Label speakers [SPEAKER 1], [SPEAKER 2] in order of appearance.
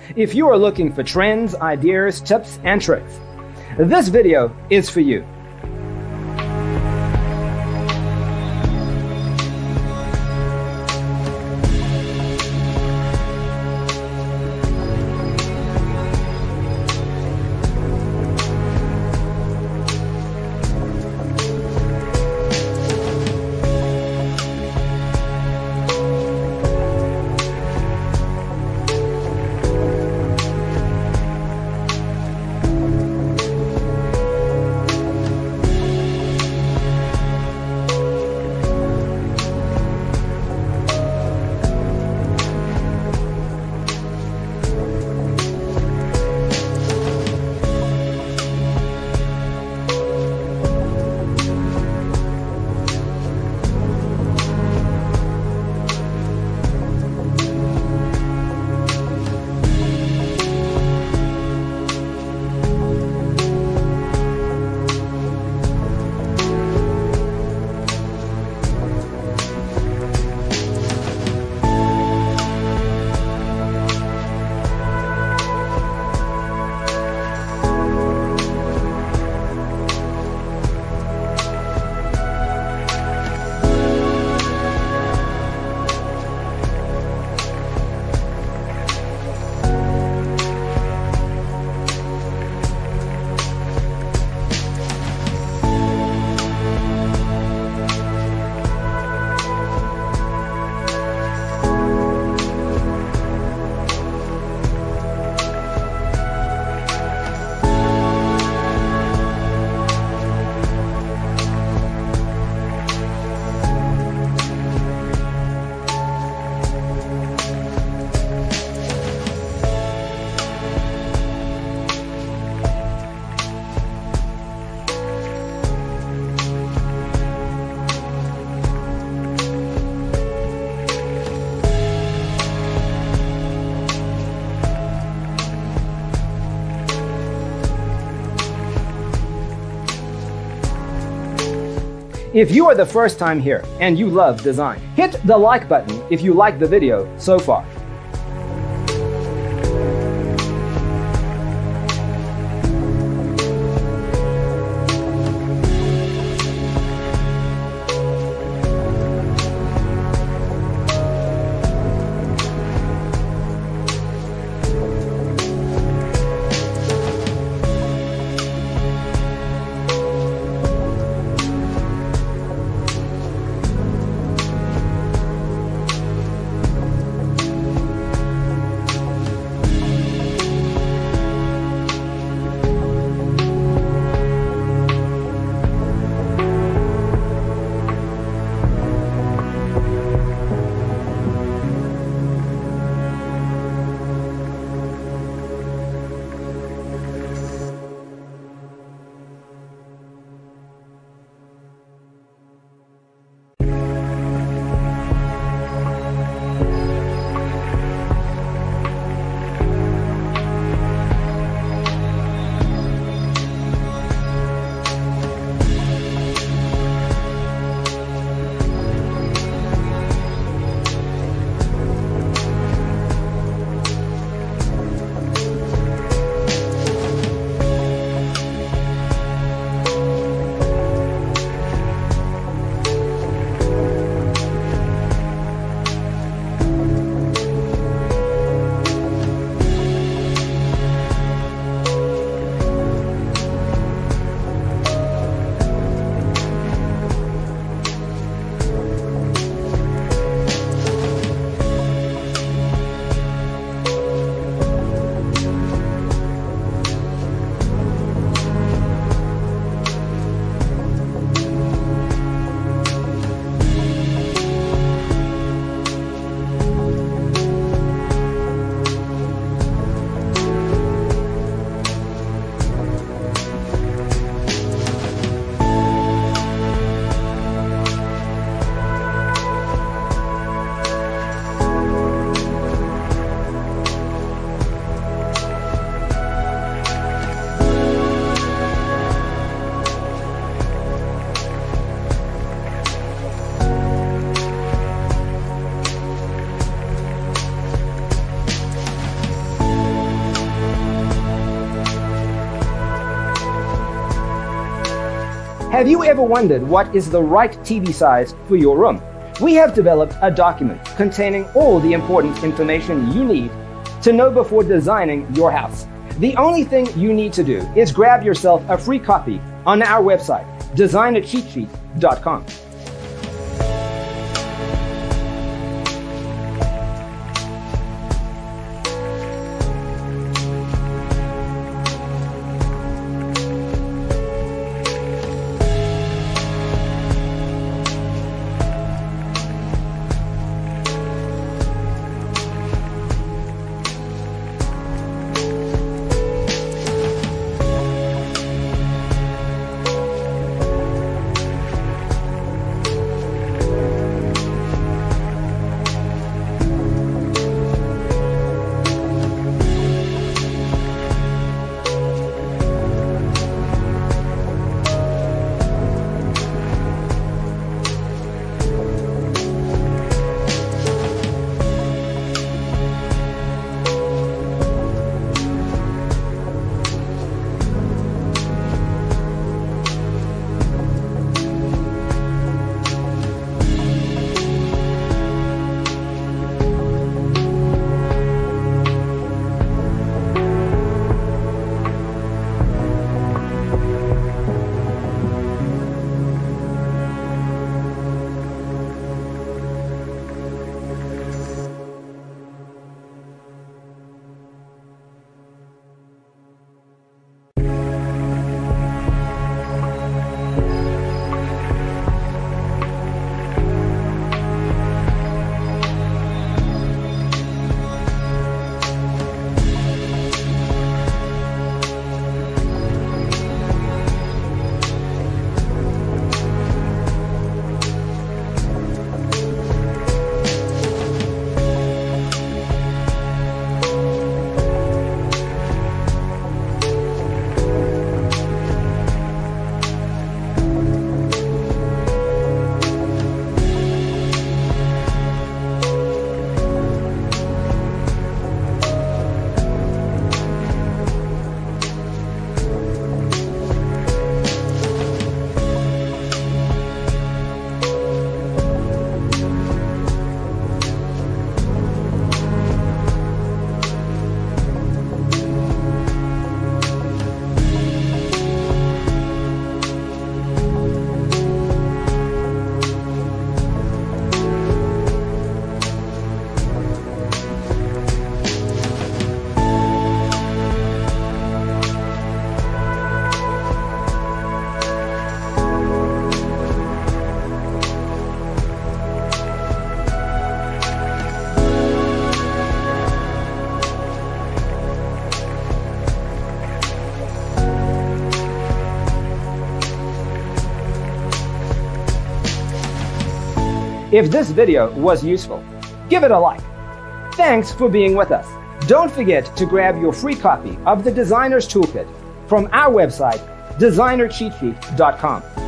[SPEAKER 1] If you are looking for trends, ideas, tips, and tricks, this video is for you. If you are the first time here and you love design, hit the like button if you like the video so far. Have you ever wondered what is the right TV size for your room? We have developed a document containing all the important information you need to know before designing your house. The only thing you need to do is grab yourself a free copy on our website, designercheatsheet.com. If this video was useful, give it a like. Thanks for being with us. Don't forget to grab your free copy of the Designer's Toolkit from our website, designercheatsheet.com.